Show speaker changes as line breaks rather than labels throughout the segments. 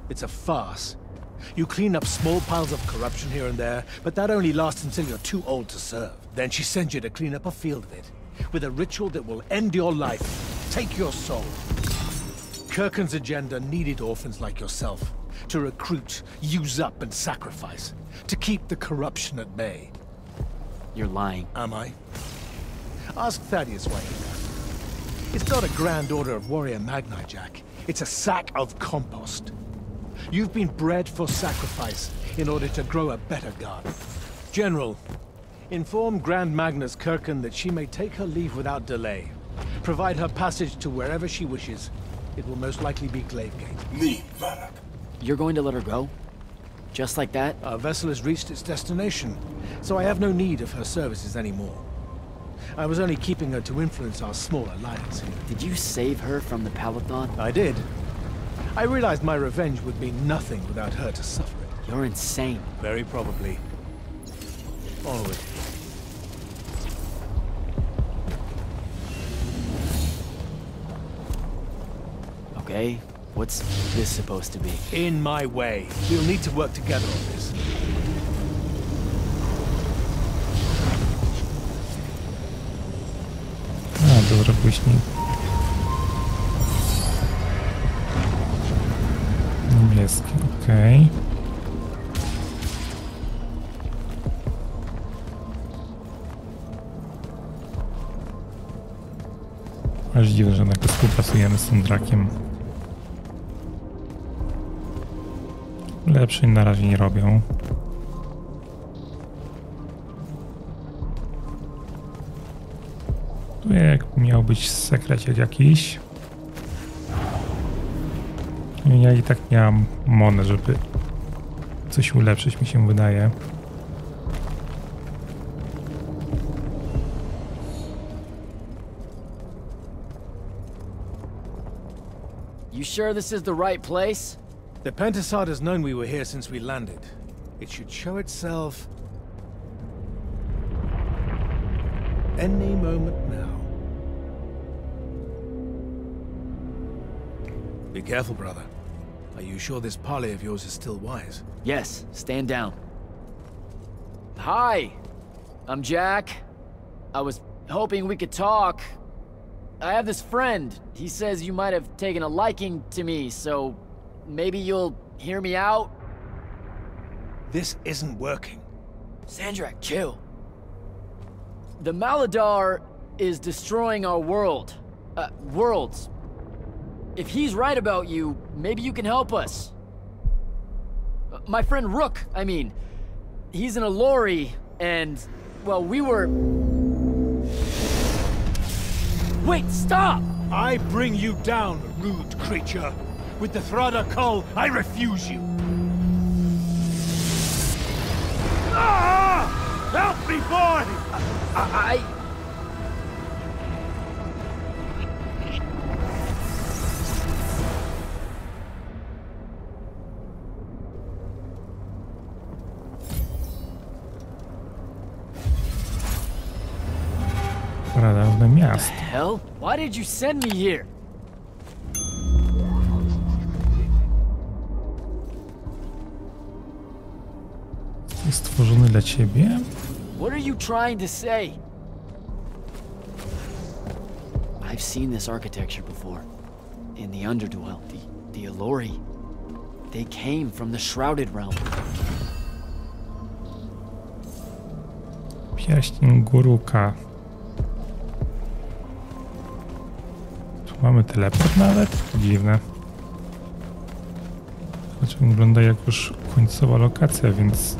It's a farce. You clean up small piles of corruption here and there, but that only lasts until you're too old to serve. Then she sends you to clean up a field of it, with a ritual that will end your life, take your soul. Kirken's agenda needed orphans like yourself, to recruit, use up, and sacrifice, to keep the corruption at bay.
You're lying.
Am I? Ask Thaddeus why he left. It's not a grand order of warrior magni, Jack. It's a sack of compost. You've been bred for sacrifice in order to grow a better garden. General, inform Grand Magnus Kirken that she may take her leave without delay. Provide her passage to wherever she wishes. It will most likely be Glavegate.
Leave, Varag.
You're going to let her go? Just like that?
Our vessel has reached its destination, so I have no need of her services anymore. I was only keeping her to influence our small alliance here.
Did you save her from the Palathon?
I did. I realized my revenge would mean nothing without her to suffer it.
You're insane.
Very probably. Onward.
Okay, what's this supposed to be?
In my way. We'll need to work together on this.
Dobra, później. Niebieski, okej. Aż dziwne, że jednak współpracujemy z tym drakiem. Lepszej na razie nie robią. Tu jak miał być sekreciek jakiś. Ja i tak miałam monę, żeby coś ulepszyć, mi się wydaje.
You sure this is the right place?
The Pentasod has known we were here since we landed. It should show itself any moment now. Be careful, brother. Are you sure this parley of yours is still wise?
Yes, stand down. Hi, I'm Jack. I was hoping we could talk. I have this friend. He says you might have taken a liking to me, so maybe you'll hear me out?
This isn't working.
Sandrak, chill. The Maladar is destroying our world. Worlds. If he's right about you, maybe you can help us. My friend Rook, I mean. He's in a lorry, and, well, we were... Wait, stop!
I bring you down, rude creature. With the Thrada Cull, I refuse you. Ah! Help me, boy!
I...
Pradawne miasto.
Hell? Why did you send me here?
Jest stworzony dla ciebie?
What are you trying to say? I've seen this architecture before. In the Underdwell, the Allori. They came from the Shrouded Realm.
Pierścień Guruka. Tu mamy teleport nawet? Dziwne. Znaczy wygląda jak już końcowa lokacja, więc...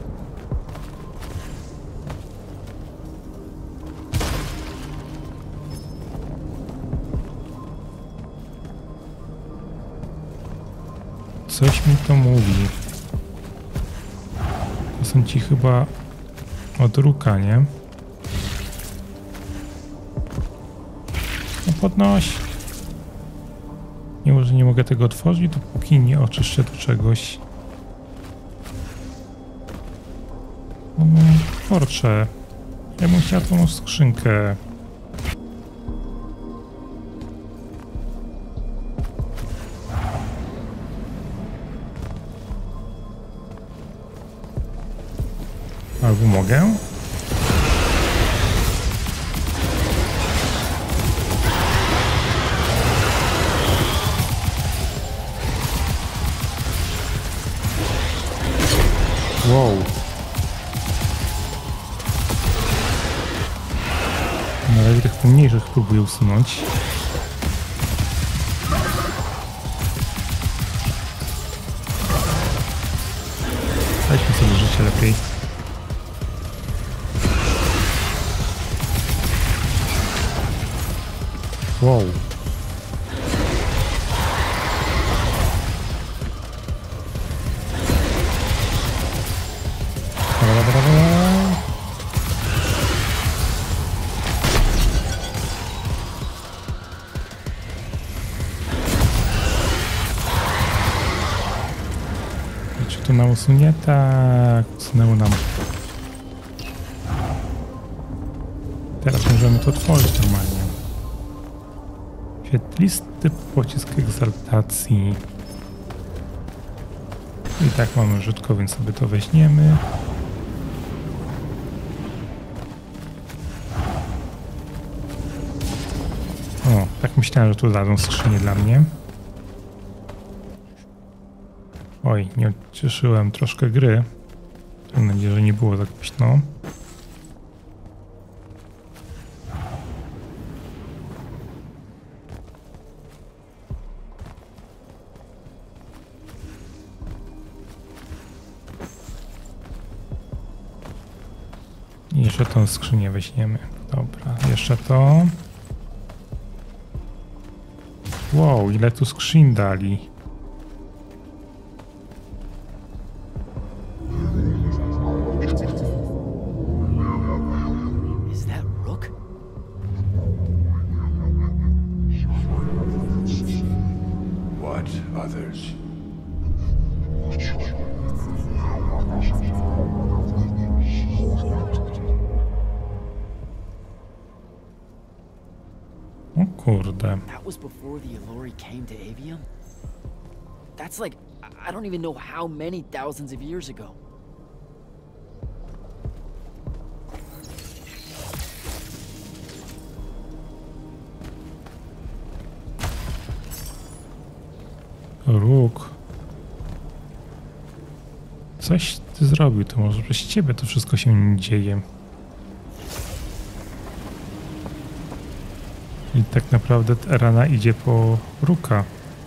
Coś mi to mówi. To są ci chyba od Ruka, nie? No podnoś. Mimo, że nie mogę tego otworzyć, dopóki nie oczyszczę tu czegoś. Kurczę. Ja bym chciał tą skrzynkę. Albo mogę? Wow. Na razie tych pomniejszych próbuję usunąć. Dajmy sobie życie lepiej. Wow. Czy to nam usunie? Tak, usunęło nam. Teraz możemy to otworzyć normalnie. Świetlisty pocisk egzaltacji. I tak mamy rzutko, więc sobie to weźmiemy. O, tak myślałem, że tu dadzą skrzynię dla mnie. Oj, nie odcieszyłem troszkę gry. Mam nadzieję, że nie było tak głośno. I jeszcze tą skrzynię weźmiemy. Dobra, jeszcze to. Wow, ile tu skrzyń dali. O kurde.
That was before the Allori came to Avium? That's like, I don't even know how many thousands of years ago.
Róg. Coś ty zrobił, to może przez ciebie to wszystko się dzieje. I tak naprawdę rana idzie po Ruka.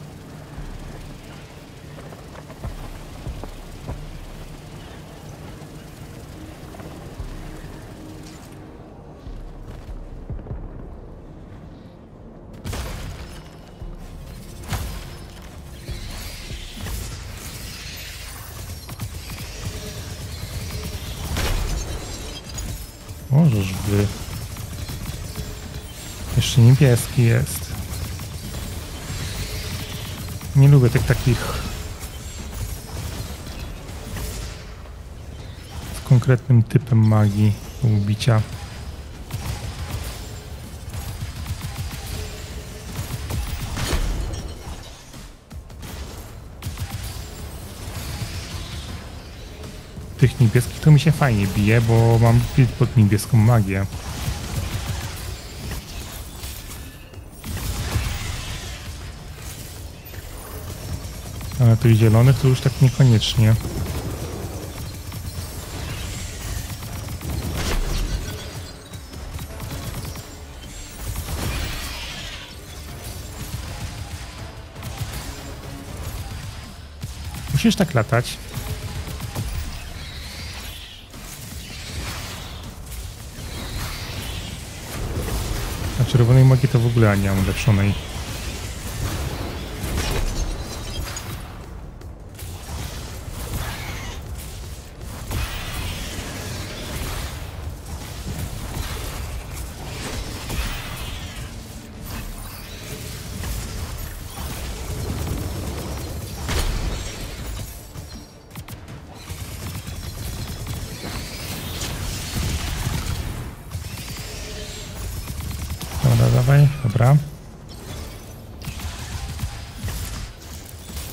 Możesz by. Jeszcze niebieski jest. Nie lubię tych takich z konkretnym typem magii do ubicia. Tych niebieskich to mi się fajnie bije, bo mam build pod niebieską magię. Ale tych zielonych to już tak niekoniecznie. Musisz tak latać. A czerwonej magii to w ogóle nie mam ulepszonej. Dobra, dawaj, dobra.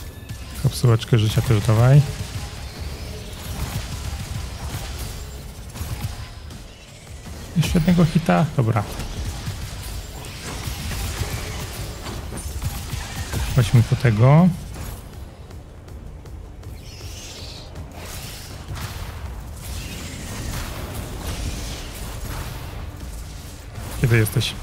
Kapsułeczkę życia też dawaj. Jeszcze jednego hita? Dobra. Chodźmy po tego. Kiedy jesteś?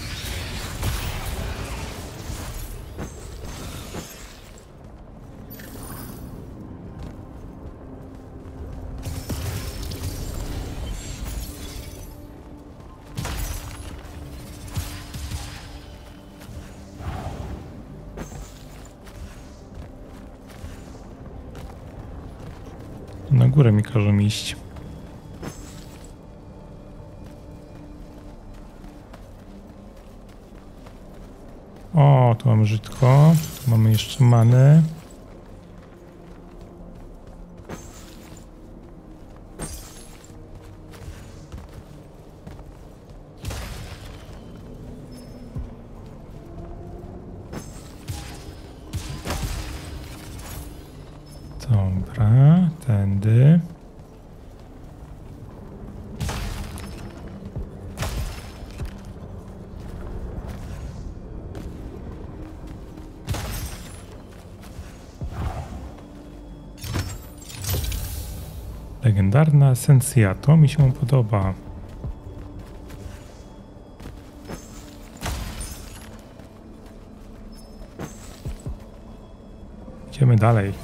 Na górę mi każą iść. O, tu mamy żytko. Mamy jeszcze many. Dobra, tędy. Legendarna esencja, to mi się podoba. Idziemy dalej.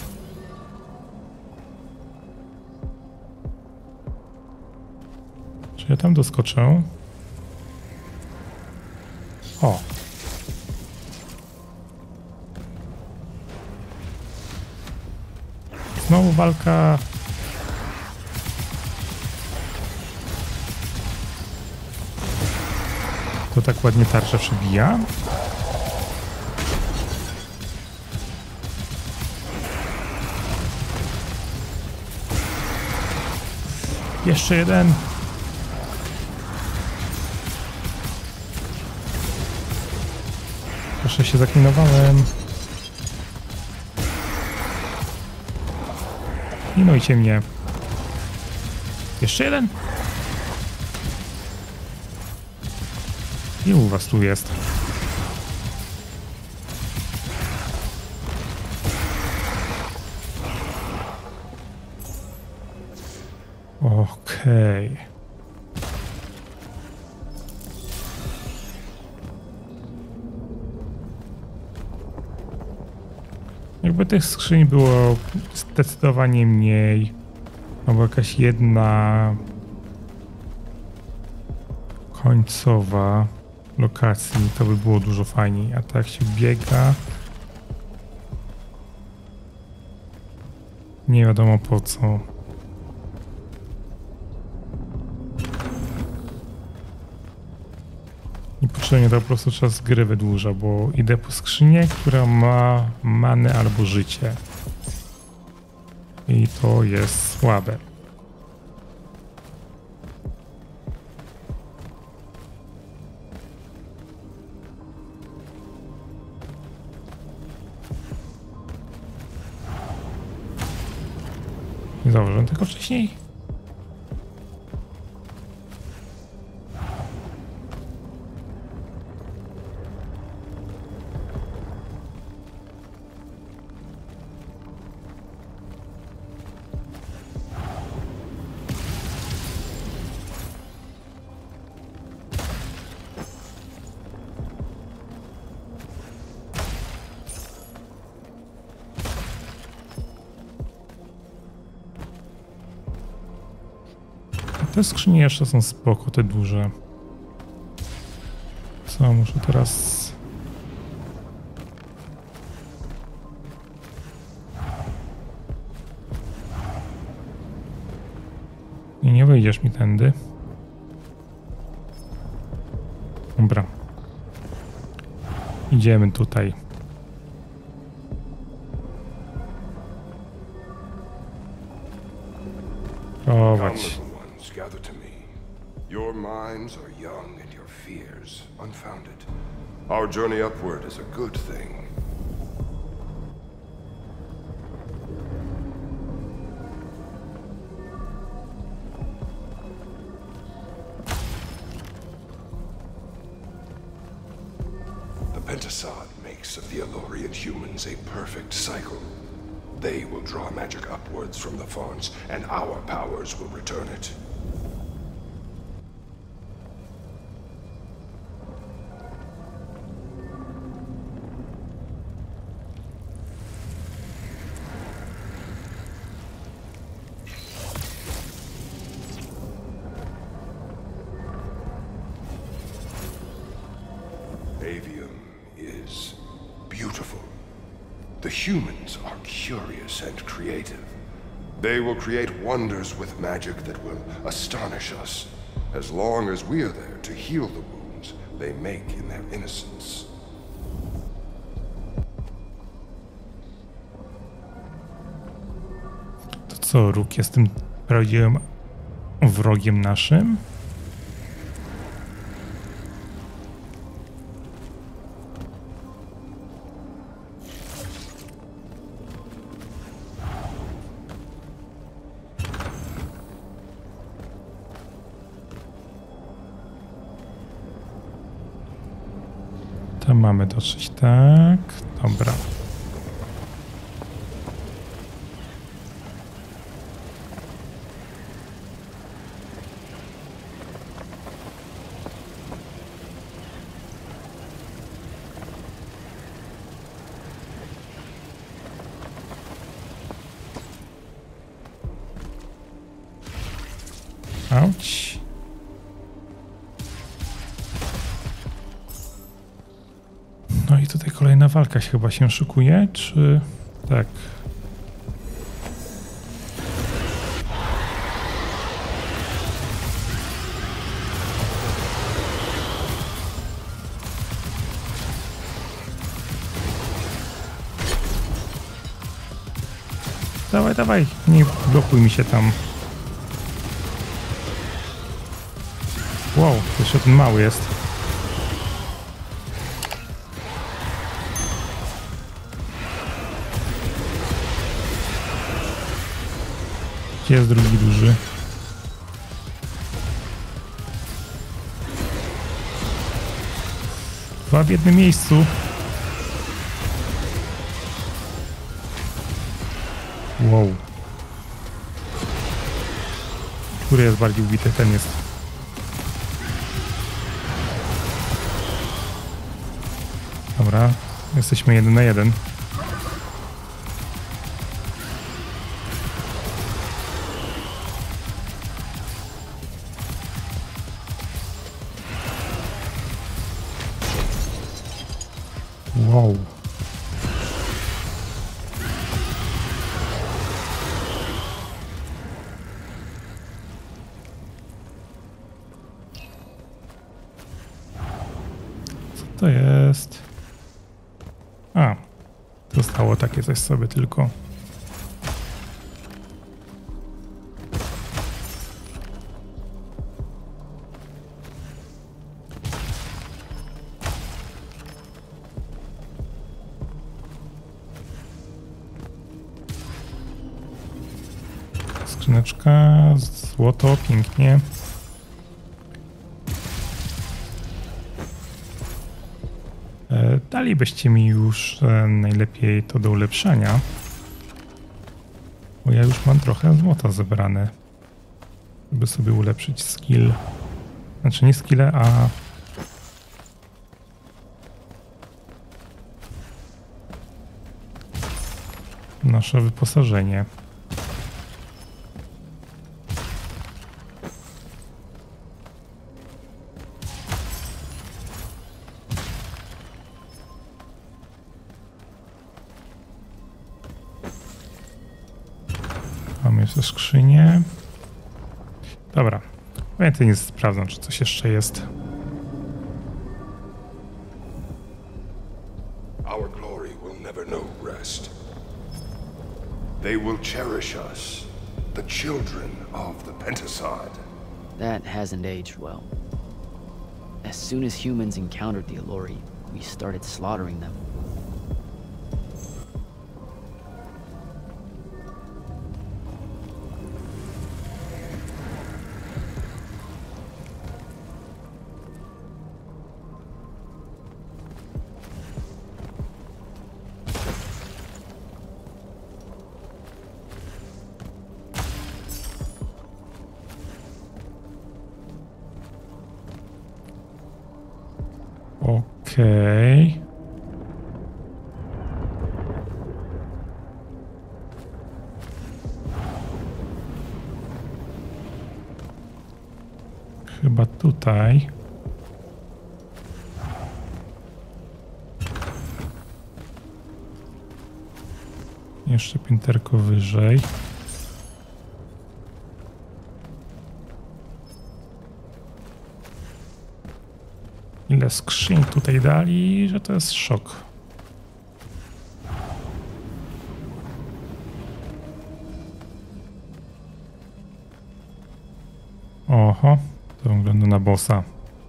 Czy ja tam doskoczę? O! Znowu walka. To tak ładnie tarcza przybija. Jeszcze jeden. Proszę, się zaklinowałem. Minujcie mnie. Jeszcze jeden. Ilu was tu jest? Okej. Jakby tych skrzyń było zdecydowanie mniej, albo jakaś jedna końcowa lokacji, to by było dużo fajniej, a tak się biega. Nie wiadomo po co. Niepotrzebnie to po prostu czas gry wydłuża, bo idę po skrzynię, która ma manę albo życie. I to jest słabe. Nie zauważyłem tego wcześniej. Te skrzynie jeszcze są spoko, te duże. Co, muszę teraz... Nie wejdziesz mi tędy. Dobra. Idziemy tutaj. Prowadź.
Gather to me. Your minds are young and your fears unfounded. Our journey upward is a good thing. Pentasod makes of the Elorian humans a perfect cycle. They will draw magic upwards from the fawns, and our powers will return it. Avium is beautiful. The humans are curious and creative. They will create wonders with magic that will astonish us, as long as we are there to heal the wounds they make in their innocence.
To co, Róg jest tym prawdziwym wrogiem naszym? Tam mamy dotrzeć, tak. Dobra. Auć. No i tutaj kolejna walka chyba się szykuje, czy... Tak. Dawaj, dawaj, nie blokuj mi się tam. Wow, jeszcze ten mały jest. Gdzie jest drugi duży? Dwa w jednym miejscu. Wow. Który jest bardziej ubity? Ten jest. Dobra, jesteśmy 1 na 1. Wow. Co to jest? A, zostało takie coś sobie tylko. Skrzyneczka, złoto, pięknie. Dalibyście mi już najlepiej to do ulepszania, bo ja już mam trochę złota zebrane, żeby sobie ulepszyć skill. Znaczy nie skille, a nasze wyposażenie. Mamy jeszcze skrzynię. Dobra. Więcej nie sprawdzam, czy coś jeszcze jest.
Our glory will never know rest. They will cherish us, the children of the Pentasod.
That hasn't aged well. As soon as humans encountered the Elori, we started slaughtering them.
Okej. Chyba tutaj. Jeszcze pięterko wyżej. Ile skrzyń tutaj dali, że to jest szok. Oho, to wygląda na bossa.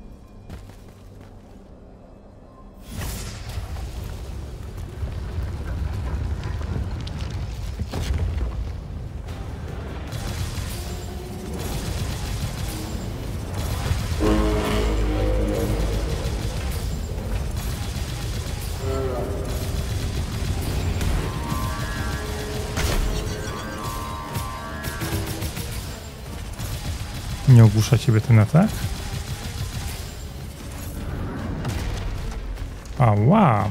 Nie ogłusza ciebie ten atak? Ała!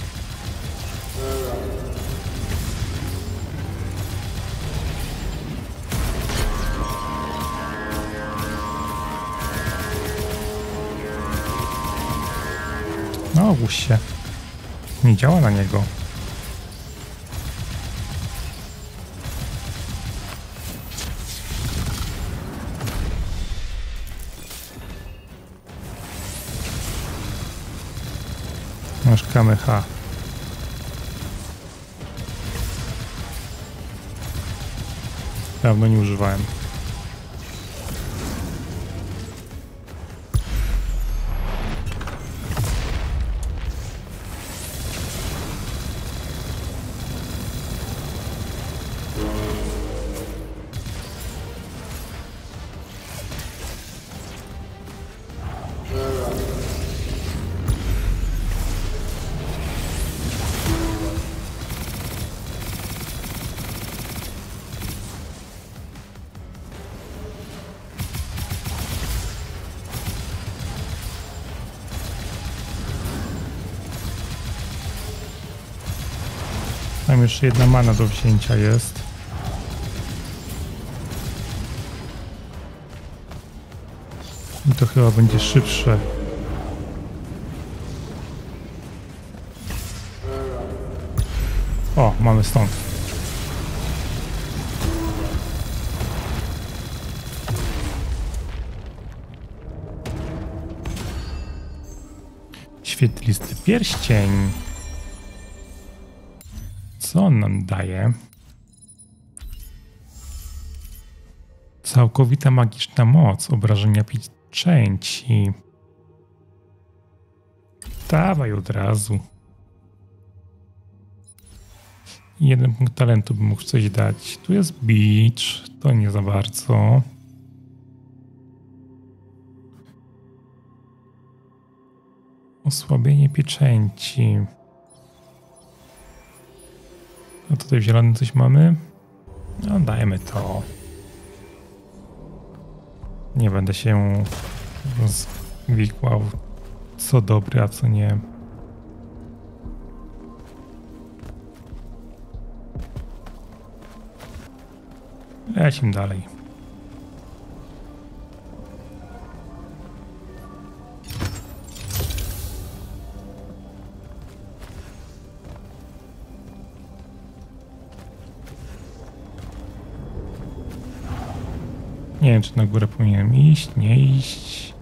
No ogłusz się. Nie działa na niego. Masz Kameha. Dawno nie używałem. Tam jeszcze jedna mana do wzięcia jest. I to chyba będzie szybsze. O, mamy stąd. Świetlisty pierścień. Co on nam daje? Całkowita magiczna moc obrażenia pieczęci. Dawaj od razu. Jeden punkt talentu bym mógł coś dać. Tu jest beach, to nie za bardzo. Osłabienie pieczęci. A tutaj w zielonym coś mamy? No dajmy to. Nie będę się rozwikłał, co dobre, a co nie. Lecimy dalej. Nie wiem, czy na górę powinienem iść, nie iść.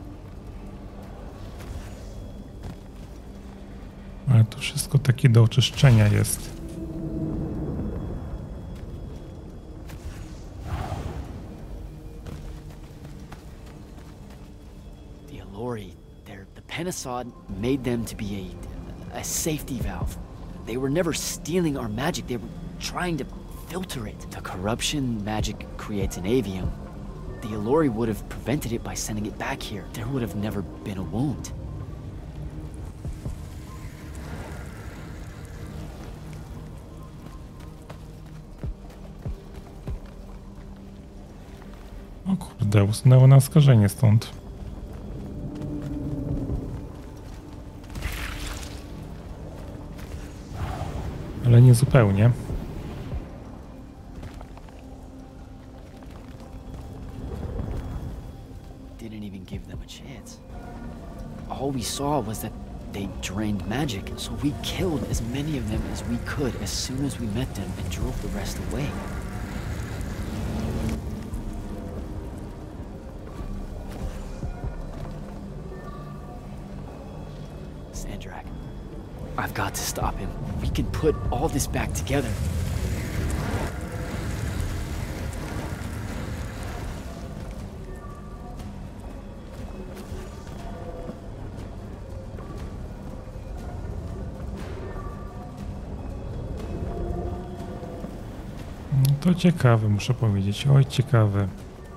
Ale to wszystko takie do oczyszczenia jest.
The Allori, the Penasod made them to be a safety valve. They were never stealing our magic, they were trying to filter it. The corruption magic creates an avium. The Allori would have prevented it by sending it back here. There would have never been a wound.
O kurde, usunęło na skażenie stąd. ale nie zupełnie.
Didn't even give them a chance. All we saw was that they drained magic, so we killed as many of them as we could as soon as we met them and drove the rest away. Sandrak, I've got to stop him. We can put all this back together.
To ciekawe, muszę powiedzieć. Oj, ciekawe.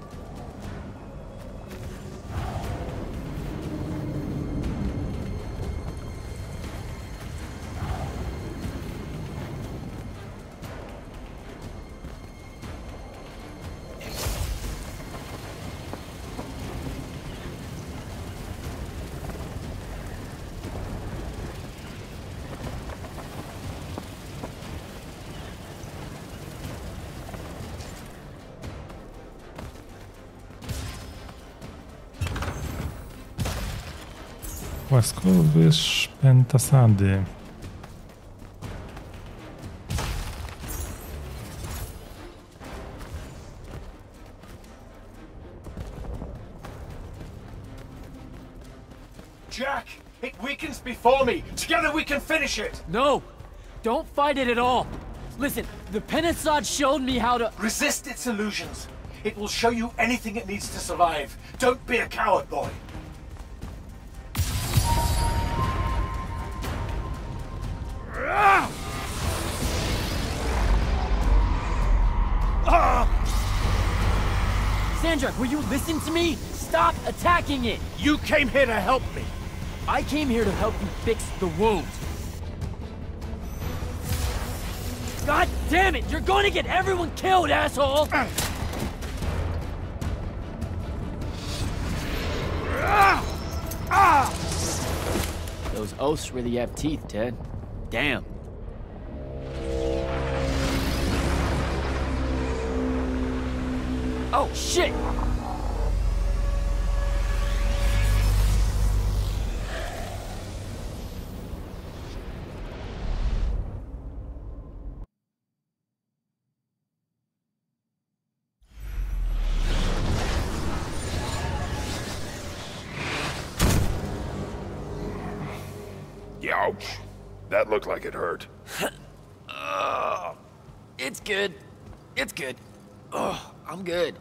Łaskowy pentasady.
Jack, it weakens before me. Together we can finish it.
No! Don't fight it at all! Listen, the Pentasod showed me how to—
Resist its illusions. It will show you anything it needs to survive. Don't be a coward, boy.
Sandrak, will you listen to me? Stop attacking it!
You came here to help me.
I came here to help you fix the wound. God damn it! You're going to get everyone killed, asshole! Those oaths really have teeth, Ted. Damn. Oh, shit!
Ouch. That looked like it hurt.
It's good. It's good. Oh, I'm good.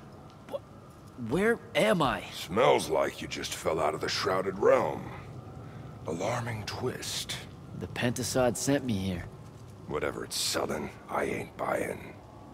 Where am I?
Smells like you just fell out of the Shrouded Realm. Alarming twist.
The Pentasod sent me here.
Whatever it's selling, I ain't buying.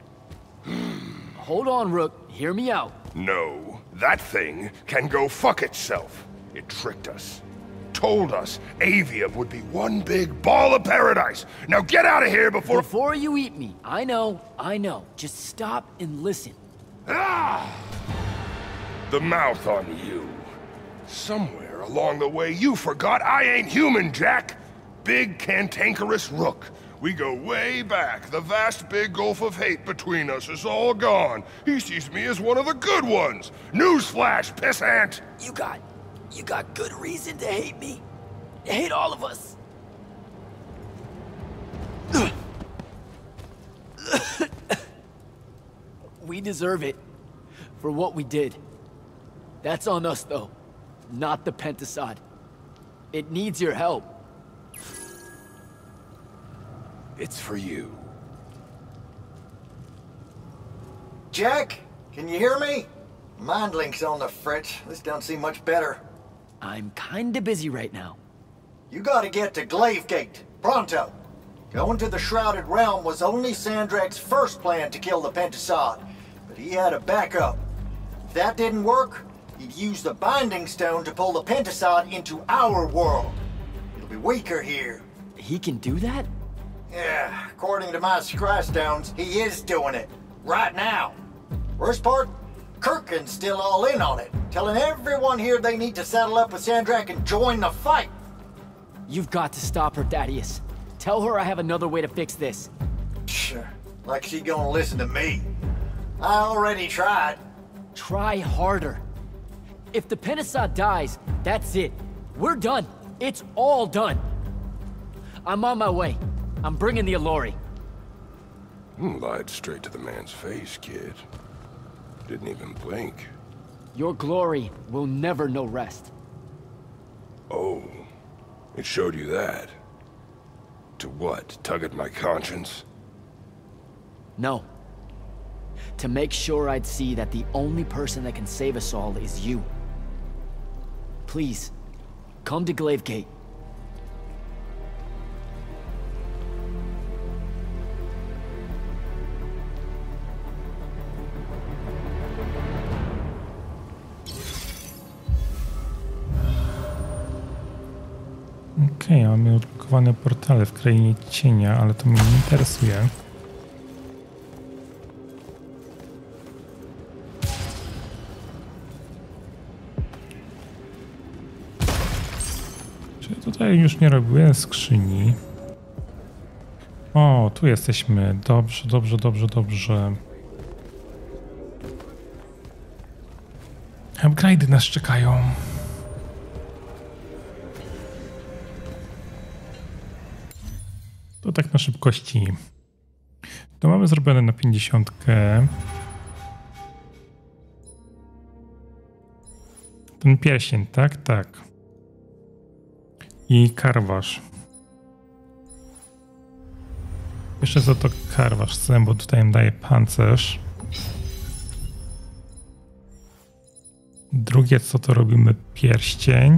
Hold on, Rook. Hear me out.
No, that thing can go fuck itself. It tricked us. Told us Avium would be one big ball of paradise. Now get out of here before—
Before you eat me. I know. Just stop and listen.
Ah! The mouth on you. Somewhere along the way you forgot I ain't human, Jack. Big cantankerous Rook. We go way back. The vast big gulf of hate between us is all gone. He sees me as one of the good ones. Newsflash, pissant!
You got good reason to hate me. Hate all of us. We deserve it for what we did. That's on us, though, not the Pentasod. It needs your help.
It's for you.
Jack, can you hear me? Mind link's on the fritz. This don't seem much better.
I'm kinda busy right now.
You gotta get to Glavegate, pronto. Going to the Shrouded Realm was only Sandrak's first plan to kill the Pentasod, but he had a backup. If that didn't work, he'd use the Binding Stone to pull the Pentasod into our world. It'll be weaker here.
He can do that?
Yeah, according to my Scry Stones, he is doing it. Right now. Worst part? Kirkin's still all in on it, telling everyone here they need to saddle up with Sandrak and join the fight.
You've got to stop her, Thaddeus. Tell her I have another way to fix this.
Sure. Like she gonna listen to me. I already tried.
Try harder. If the Pentasod dies, that's it. We're done. It's all done. I'm on my way. I'm bringing the Allori.
Lied straight to the man's face, kid. Didn't even blink.
Your glory will never know rest.
Oh, it showed you that. To what? Tug at my conscience?
No. To make sure I'd see that the only person that can save us all is you. Please, come to Glavegate.
Okej, mamy odblokowane portale w Krainie Cienia, ale to mnie nie interesuje. Czy tutaj już nie robiłem skrzyni? O, tu jesteśmy. Dobrze, dobrze, dobrze, dobrze. Upgrade'y nas czekają. To tak na szybkości. To mamy zrobione na 50. Ten pierścień, tak? Tak. I karwasz. Jeszcze za to karwasz chcę, bo tutaj im daje pancerz. Drugie co to robimy pierścień.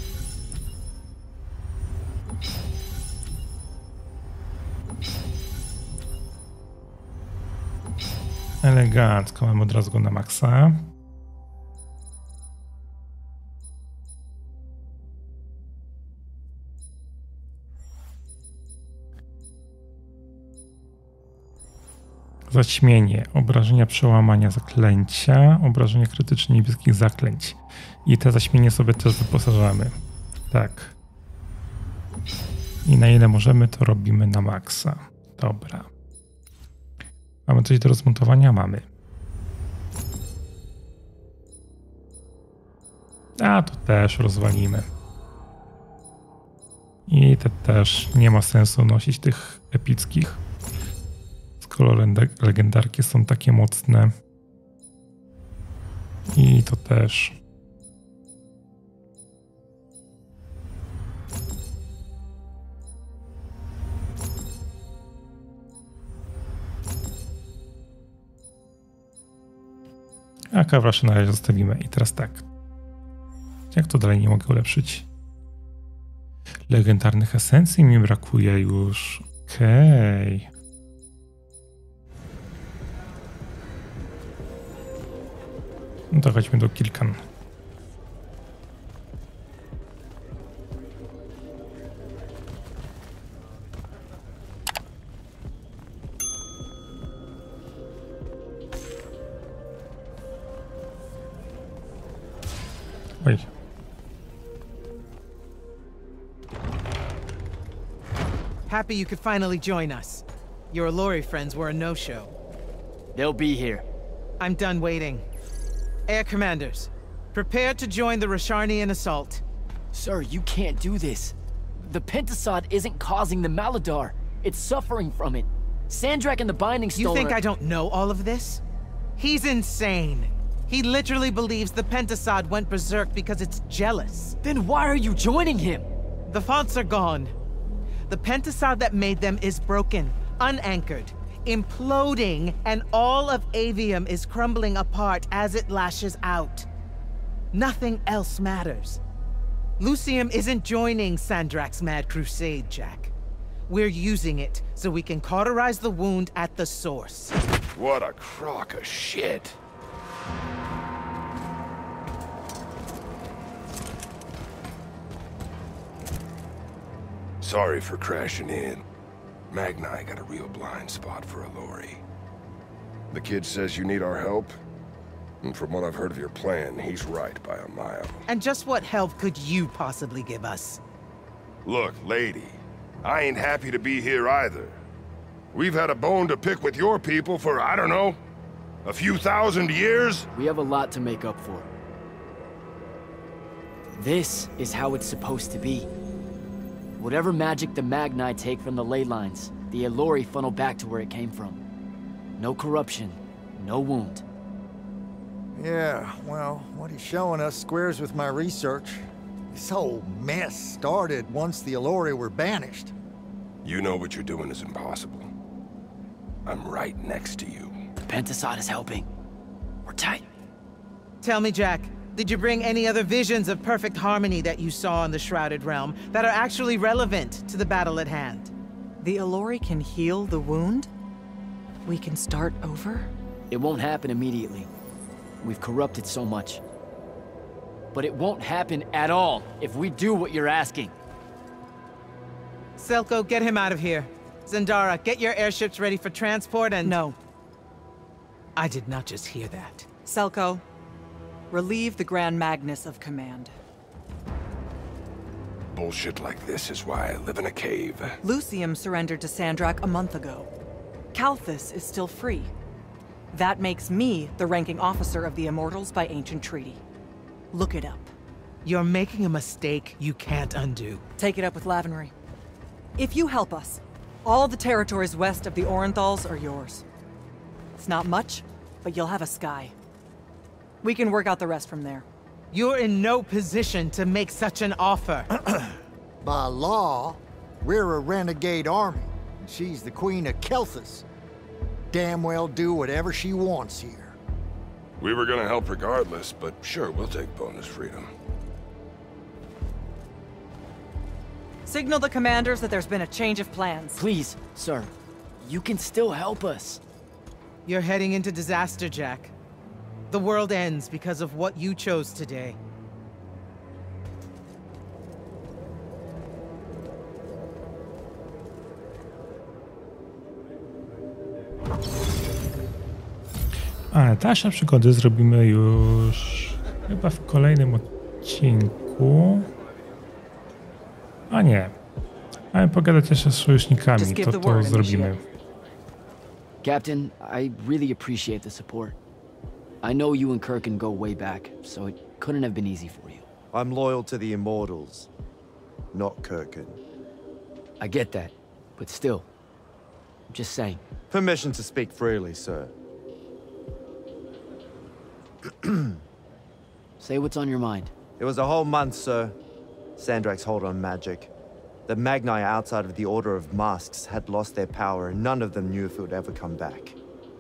Elegancko, mamy od razu go na maksa. Zaćmienie, obrażenia przełamania zaklęcia, obrażenia krytyczne niebieskich zaklęć. I te zaćmienie sobie też wyposażamy. Tak. I na ile możemy, to robimy na maksa. Dobra. Mamy coś do rozmontowania? Mamy. A, to też rozwalimy. I te też nie ma sensu nosić tych epickich. Skoro legendarki są takie mocne. I to też. A kawrasze na razie zostawimy. I teraz tak. Jak to dalej nie mogę ulepszyć? Legendarnych esencji mi brakuje już. Okej. No to chodźmy do Kilkan. Oj.
Happy you could finally join us. Your Allori friends were a no-show.
They'll be here.
I'm done waiting. Air Commanders, prepare to join the Rasharnian assault.
Sir, you can't do this. The Pentasod isn't causing the Maladar. It's suffering from it. Sandrak and the Binding Stone
You think
are...
I don't know all of this? He's insane. He literally believes the Pentasod went berserk because it's jealous.
Then why are you joining him?
The fonts are gone. The Pentasod that made them is broken, unanchored, imploding, and all of Avium is crumbling apart as it lashes out. Nothing else matters. Lucium isn't joining Sandrak's mad crusade, Jack. We're using it so we can cauterize the wound at the source.
What a crock of shit. Sorry for crashing in. Magnai got a real blind spot for Allori. The kid says you need our help, and from what I've heard of your plan, he's right by a mile.
And just what help could you possibly give us?
Look, lady, I ain't happy to be here either. We've had a bone to pick with your people for, I don't know, a few thousand years?
We have a lot to make up for. This is how it's supposed to be. Whatever magic the Magni take from the ley lines, the Allori funnel back to where it came from. No corruption, no wound.
Yeah, well, what he's showing us squares with my research. This whole mess started once the Allori were banished.
You know what you're doing is impossible. I'm right next to you.
The Pentasod is helping. We're tight.
Tell me, Jack, did you bring any other visions of perfect harmony that you saw in the Shrouded Realm that are actually relevant to the battle at hand?
The Allori can heal the wound? We can start over?
It won't happen immediately. We've corrupted so much. But it won't happen at all if we do what you're asking.
Selko, get him out of here. Zendara, get your airships ready for transport and—
No.
I did not just hear that.
Selko, relieve the Grand Magnus of command.
Bullshit like this is why I live in a cave.
Lucium surrendered to Sandrak a month ago. Kalthus is still free. That makes me the ranking officer of the Immortals by ancient treaty. Look it up.
You're making a mistake you can't undo.
Take it up with Lavenry. If you help us, all the territories west of the Orenthals are yours. It's not much, but you'll have a sky. We can work out the rest from there.
You're in no position to make such an offer.
By law, we're a renegade army, and she's the Queen of Kelthus. Damn well do whatever she wants here.
We were gonna help regardless, but sure, we'll take bonus freedom.
Signal the commanders that there's been a change of plans.
Please, sir. You can still help us.
You're heading into disaster, Jack. The world ends because of what you chose today.
Ale dalsze przygody zrobimy już chyba w kolejnym odcinku. A nie. Ale pogadać jeszcze z sojusznikami, to zrobimy.
Captain, I really appreciate the support. I know you and Kirkin go way back, so it couldn't have been easy for you.
I'm loyal to the Immortals, not Kirkin.
I get that, but still, I'm just saying.
Permission to speak freely, sir.
Say what's on your mind.
It was a whole month, sir. Sandrak's hold on magic. The Magni outside of the Order of Masks had lost their power, and none of them knew if it would ever come back.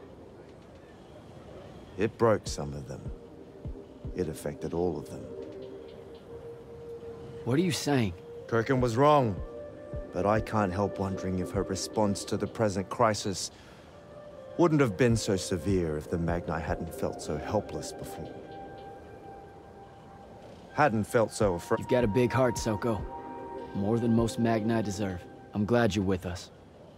It broke some of them. It affected all of them.
What are you saying?
Kirkin was wrong, but I can't help wondering if her response to the present crisis wouldn't have been so severe if the Magni hadn't felt so helpless before. Hadn't felt so afraid.
You've got a big heart, Selko. More than most Magni deserve. I'm glad you're with us.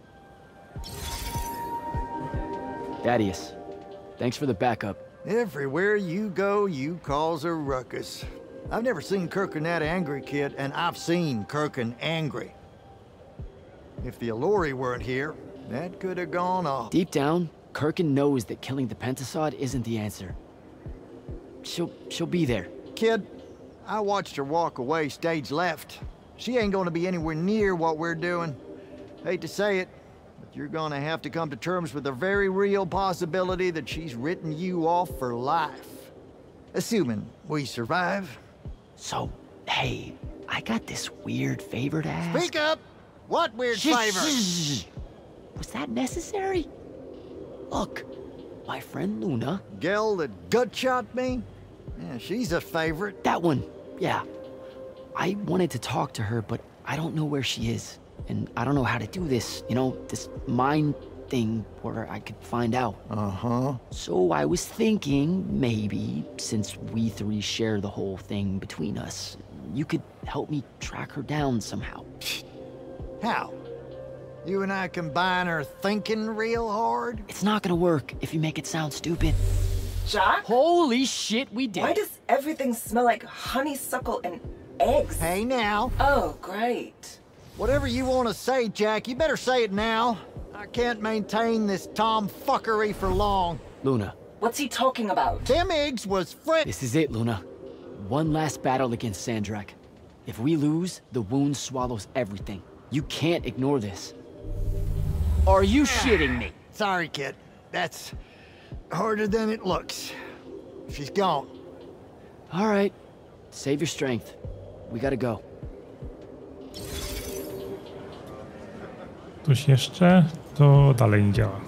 Thaddeus, thanks for the backup.
Everywhere you go, you cause a ruckus. I've never seen Kirkin that angry, kid, and I've seen Kirkin angry. If the Allori weren't here, that could have gone off.
Deep down, Kirkin knows that killing the Pentasod isn't the answer. She'll be there.
Kid, I watched her walk away stage left. She ain't gonna be anywhere near what we're doing. Hate to say it, but you're gonna have to come to terms with the very real possibility that she's written you off for life. Assuming we survive.
So, hey, I got this weird favor to ask.
Speak up! What weird favor?
Was that necessary? Look, my friend Luna...
Gel that gut-shot me? Yeah, she's a favorite.
That one, yeah. I wanted to talk to her, but I don't know where she is. And I don't know how to do this, you know, this mind thing where I could find out.
Uh-huh.
So I was thinking, maybe, since we three share the whole thing between us, you could help me track her down somehow.
How? You and I combine our thinking real hard?
It's not gonna work if you make it sound stupid.
Jack?
Holy shit, we did.
Why does everything smell like honeysuckle and eggs?
Hey now.
Oh, great.
Whatever you want to say, Jack, you better say it now. I can't maintain this tomfuckery for long.
Luna,
What's he talking about?
Them eggs was fresh.
this is it, Luna. One last battle against Sandrak. If we lose, the wound swallows everything. You can't ignore this. Are you shitting me?
Sorry, kid. That's harder than it looks. She's gone.
All right. Save your strength. We gotta go.
Coś jeszcze? To dalej nie działa.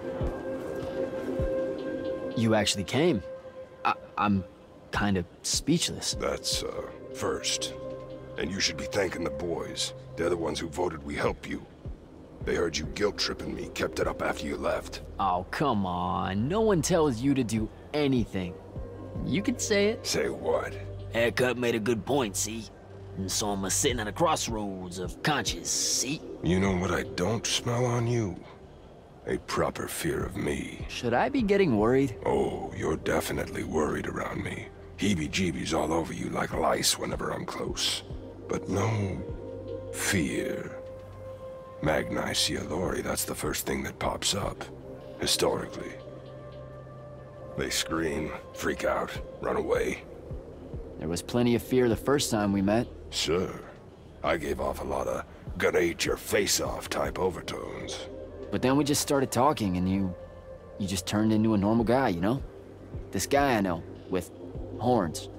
You actually came. I'm kind of speechless.
That's, first. And you should be thanking the boys. They're the ones who voted we help you. They heard you guilt-tripping me, kept it up after you left.
Oh, come on. No one tells you to do anything. You could say it.
Say what?
Haircut made a good point, see? And so I'm sitting at a crossroads of conscience, see?
You know what I don't smell on you? A proper fear of me.
Should I be getting worried?
Oh, you're definitely worried around me. Heebie-jeebies all over you like lice whenever I'm close. But no fear. Magni Cielori, that's the first thing that pops up, historically. They scream, freak out, run away.
There was plenty of fear the first time we met.
Sure. I gave off a lot of gonna eat your face off type overtones.
But then we just started talking and you just turned into a normal guy, you know? This guy I know, with horns.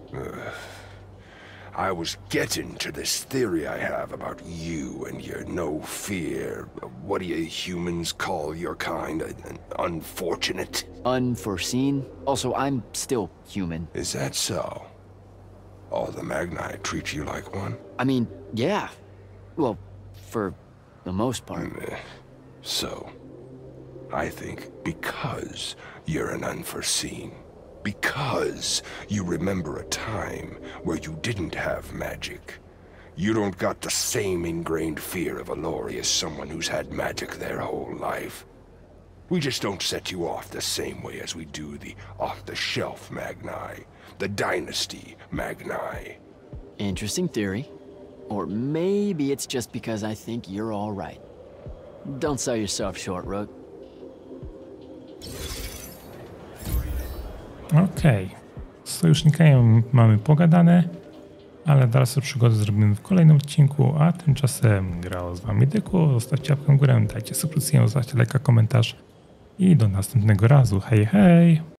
I was getting to this theory I have about you and your no fear. What do you humans call your kind? Unfortunate?
Unforeseen. Also, I'm still human.
Is that so? All the Magni treat you like one?
I mean, yeah. Well, for the most part.
So, I think because you're an unforeseen, because you remember a time where you didn't have magic, you don't got the same ingrained fear of Alori as someone who's had magic their whole life. We just don't set you off the same way as we do the off-the-shelf Magni, the Dynasty Magni.
Interesting theory. Or maybe it's just because I think you're all right. Don't sell yourself short, Rook.
Okej. Z sojusznikami mamy pogadane, ale dalsze przygody zrobimy w kolejnym odcinku, a tymczasem grał z wami Dyku. Zostawcie łapkę w górę, dajcie subskrypcję, zostawcie lajka, komentarz i do następnego razu. Hej, hej!